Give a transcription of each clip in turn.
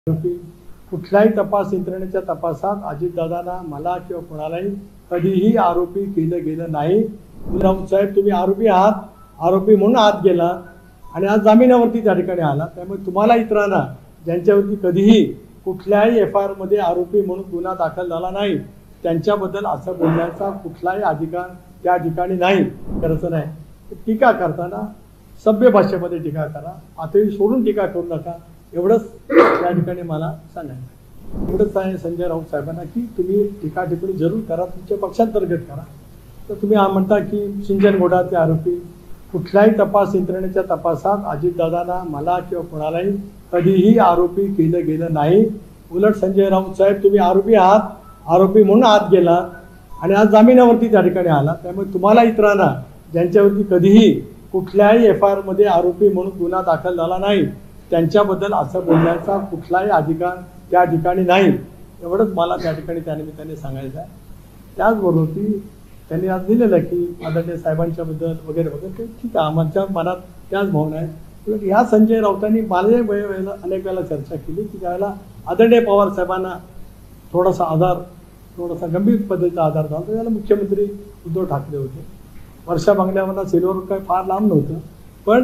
कुठल्याही तपास यंत्रणेच्या तपासात अजितदादांना मला किंवा कोणालाही कधीही आरोपी केलं गेलं नाही। राऊत साहेब, तुम्ही आरोपी आहात, आरोपी म्हणून आत गेला आणि आज जामिनावरती त्या ठिकाणी आला। त्यामुळे तुम्हाला इतरांना ज्यांच्यावरती कधीही कुठल्याही एफआयआर मध्ये आरोपी म्हणून गुन्हा दाखल झाला नाही त्यांच्याबद्दल असं बोलण्याचा कुठलाही अधिकार त्या ठिकाणी नाही। करायचं नाही। टीका करताना सभ्य भाषेमध्ये टीका करा, आतही सोडून टीका करू नका, एवढंच त्या ठिकाणी मला सांगायचं। एवढंच आहे संजय राऊत साहेबांना की तुम्ही टीका टिप्पणी जरूर करा, तुमच्या पक्षांतर्गत करा। तर तुम्ही म्हणता की सिंचन घोटाळ्याचे आरोपी कुठल्याही तपास यंत्रणेच्या तपासात अजितदादांना मला किंवा कोणालाही कधीही आरोपी केलं गेलं नाही। उलट संजय राऊत साहेब, तुम्ही आरोपी आहात, आरोपी म्हणून आत गेला आणि आज जामिनावरती त्या ठिकाणी आला। त्यामुळे तुम्हाला इतरांना ज्यांच्यावरती कधीही कुठल्याही एफआयआर मध्ये आरोपी म्हणून गुन्हा दाखल झाला नाही त्यांच्याबद्दल असं बोलण्याचा कुठलाही अधिकार त्या ठिकाणी नाही। एवढंच मला त्या ठिकाणी त्यानिमित्ताने सांगायचं आहे। त्याचबरोबर की त्यांनी आज दिलेलं की आदरणीय साहेबांच्या बद्दल वगैरे वगैरे ठीक आहे, आमच्या मनात त्याच भावना आहे। उलट ह्या संजय राऊतांनी मला अनेक वेळेला चर्चा केली की त्यावेळेला आदरणीय पवार साहेबांना थोडासा आधार, थोडासा गंभीर पद्धतीचा आधार झाला। त्याला मुख्यमंत्री उद्धव ठाकरे होते। वर्षा बंगल्यावरला सिल्वर काही फार लांब नव्हतं, पण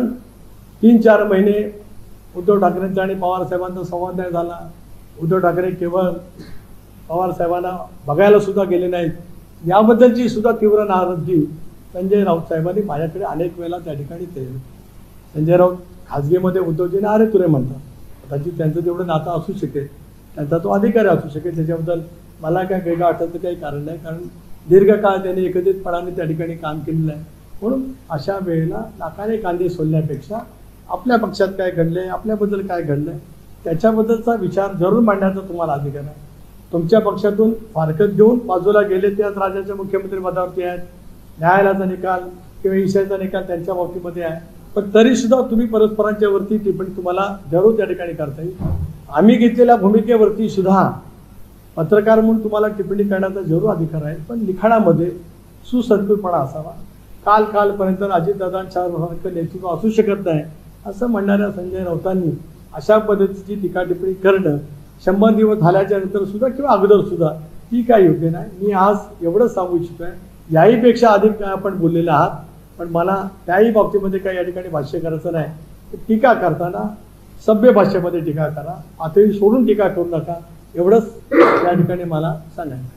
3-4 महिने उद्धव ठाकरेंचा आणि पवार साहेबांचा संवाद नाही झाला। उद्धव ठाकरे केवळ पवार साहेबांना बघायला सुद्धा गेले नाहीत, याबद्दलची सुद्धा तीव्र नाराजगी संजय राऊत साहेबांनी माझ्याकडे अनेक वेळेला त्या ठिकाणी केली। संजय राऊत खाजगीमध्ये उद्धवजींना अरे तुरे म्हणतात, कदाचित त्यांचं तेवढं नातं असू शकेल, त्यांचा तो अधिकारी असू शकेल, त्याच्याबद्दल मला काय वेगळं आठवतं काही कारण नाही, कारण दीर्घकाळ त्यांनी एकत्रितपणाने त्या ठिकाणी काम केलेलं आहे। म्हणून अशा वेळेला नाकाने कांदे सोलण्यापेक्षा आपल्या पक्षात काय घडलंय, आपल्याबद्दल काय घडलंय त्याच्याबद्दलचा विचार जरूर मांडण्याचा तुम्हाला अधिकार आहे। तुमच्या पक्षातून फारकत घेऊन बाजूला गेले ते आज राज्याच्या मुख्यमंत्री पदावरती आहेत, न्यायालयाचा निकाल किंवा ईशाचा निकाल त्यांच्या बाबतीमध्ये आहे, पण तरी सुद्धा तुम्ही परस्परांच्या वरती टिप्पणी तुम्हाला जरूर त्या ठिकाणी करता येईल। आम्ही घेतलेल्या भूमिकेवरती सुद्धा पत्रकार म्हणून तुम्हाला टिप्पणी करण्याचा जरूर अधिकार आहे, पण लिखाणामध्ये सुसंस्कृतपणा असावा। कालपर्यंत अजितदादांच्या नेतृत्व असू शकत नाही असं म्हणणाऱ्या संजय राऊतांनी अशा पद्धतीची टीका टिप्पणी करणं 100 दिवस झाल्याच्या नंतर सुद्धा किंवा अगोदर सुद्धा ती काय योग्य नाही। मी आज एवढंच सांगू इच्छितोय, याहीपेक्षा अधिक काय आपण बोललेले आहात, पण मला त्याही बाबतीमध्ये काही या ठिकाणी भाष्य करायचं नाही। टीका करताना सभ्य भाषेमध्ये टीका करा, आतही सोडून टीका करू नका, एवढंच त्या ठिकाणी मला सांगायचं।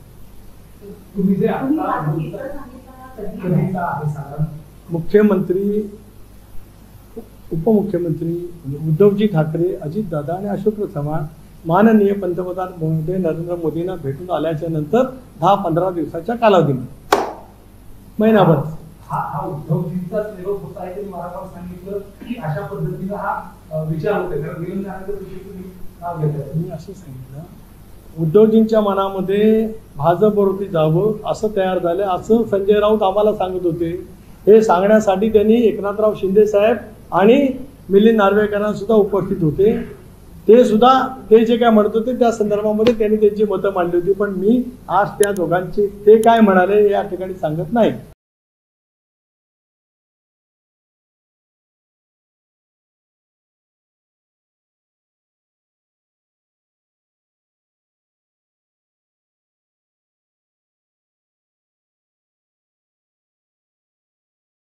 मुख्यमंत्री, उपमुख्यमंत्री उद्धवजी ठाकरे, अजितदादा आणि अशोक चव्हाण माननीय पंतप्रधान महोदय नरेंद्र मोदींना भेटून आल्याच्या नंतर 10-15 दिवसाच्या कालावधीमध्ये महिनाभर उद्धवजींचाच निरोप होता आहे, मला पण सांगितलं की अशा पद्धतीने हा विचार होते। मी असं सांगितलं उद्धवजींच्या मनामध्ये भाजपवरती जावं असं तयार झालं असं संजय राऊत आम्हाला सांगत होते। हे सांगण्यासाठी त्यांनी एकनाथराव शिंदे साहेब आणि मिलिंद नार्वेकरांना सुद्धा उपस्थित होते। ते सुद्धा ते जे काय म्हणत होते त्या संदर्भामध्ये त्यांनी त्यांची मतं मांडली होती, पण मी आज त्या दोघांचे ते काय म्हणाले या ठिकाणी सांगत नाही।